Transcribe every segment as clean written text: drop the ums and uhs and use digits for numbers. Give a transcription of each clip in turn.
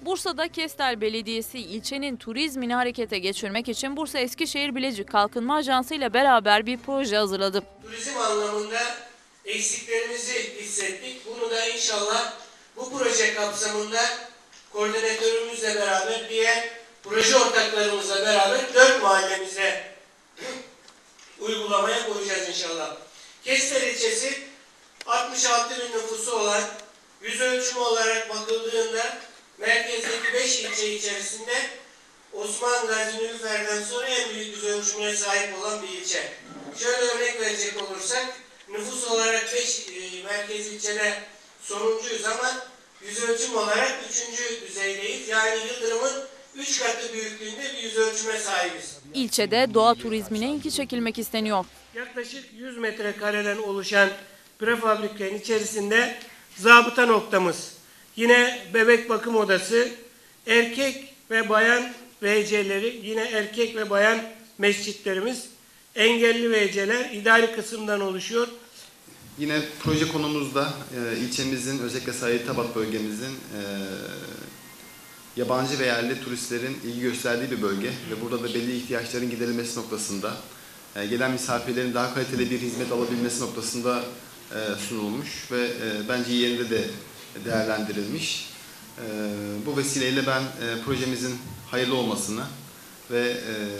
Bursa'da Kestel Belediyesi ilçenin turizmini harekete geçirmek için Bursa Eskişehir Bilecik Kalkınma Ajansı ile beraber bir proje hazırladı. Turizm anlamında eksiklerimizi hissettik. Bunu da inşallah bu proje kapsamında koordinatörümüzle beraber diğer proje ortaklarımızla beraber 4 mahallemize uygulamaya koyacağız inşallah. Kestel ilçesi 66 bin nüfusu olan, yüz ölçümü olarak bakıldığında merkezdeki 5 ilçe içerisinde Osman Gazi Nilüfer'den sonra en büyük yüz ölçümüne sahip olan bir ilçe. Şöyle örnek verecek olursak, nüfus olarak 5 merkez ilçede sonuncuyuz ama yüz ölçüm olarak 3. düzeydeyiz. Yani Yıldırım'ın 3 katı büyüklüğünde bir yüz ölçüme sahibiz. İlçede doğa turizmine ilgi çekilmek isteniyor. Yaklaşık 100 metrekareden oluşan prefabrikenin içerisinde zabıta noktamız, yine bebek bakım odası, erkek ve bayan WC'leri, yine erkek ve bayan mescitlerimiz, engelli WC'ler idari kısımdan oluşuyor. Yine proje konumuzda ilçemizin, özellikle Sahil Tabat bölgemizin yabancı ve yerli turistlerin ilgi gösterdiği bir bölge ve burada da belli ihtiyaçların giderilmesi noktasında, gelen misafirlerin daha kaliteli bir hizmet alabilmesi noktasında sunulmuş ve bence yerinde de değerlendirilmiş. Bu vesileyle ben projemizin hayırlı olmasını ve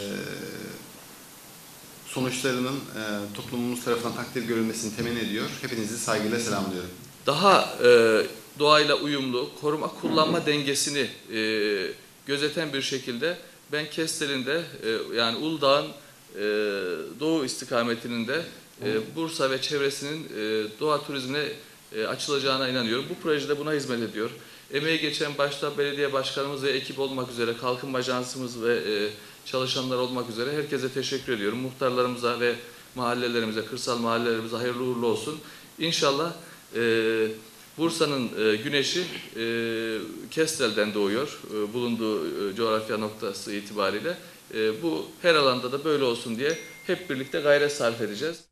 sonuçlarının toplumumuz tarafından takdir görülmesini temenni ediyor. Hepinizi saygıyla selamlıyorum. Daha doğayla uyumlu, koruma-kullanma dengesini gözeten bir şekilde ben Kestel'in de yani Uludağ'ın doğu istikametinin de Bursa ve çevresinin doğa turizmine açılacağına inanıyorum. Bu projede buna hizmet ediyor. Emeği geçen başta belediye başkanımız ve ekip olmak üzere, kalkınma ajansımız ve çalışanlar olmak üzere herkese teşekkür ediyorum. Muhtarlarımıza ve mahallelerimize, kırsal mahallelerimize hayırlı uğurlu olsun. İnşallah Bursa'nın güneşi Kestel'den doğuyor, bulunduğu coğrafya noktası itibariyle. Bu her alanda da böyle olsun diye hep birlikte gayret sarf edeceğiz.